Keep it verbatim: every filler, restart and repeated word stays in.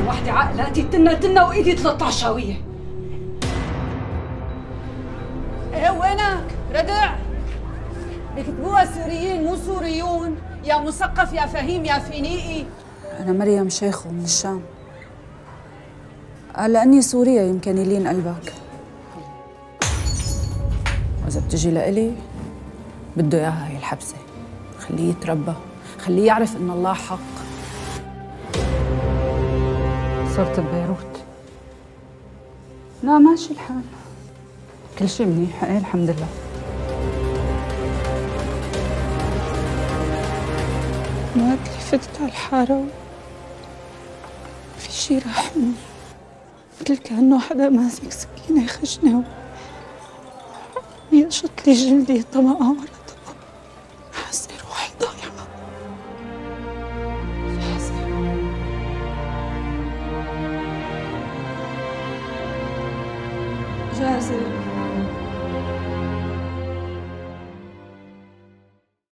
وحدة عقلاتي تنا تنا وإيدي تلطع شاوية. ايه وينك؟ ردع بكتبوها سوريين مو سوريون، يا مثقف يا فهيم يا فينيقي. أنا مريم شيخو من الشام. قال لأني سورية يمكن يلين قلبك، وإذا بتجي لإلي بده إياها هي الحبسة. خليه يتربى، خليه يعرف إن الله حق. صرت ببيروت. لا ماشي الحال، كل شيء منيح، ايه الحمد لله. ما فتت على الحارة في شي رحمني، مثل كأنه حدا ماسك سكينة يخشني ويقشط لي جلدي طبقة ورا طبقة. حاسة روحي ضايعة. جاهزة؟ جاهزة.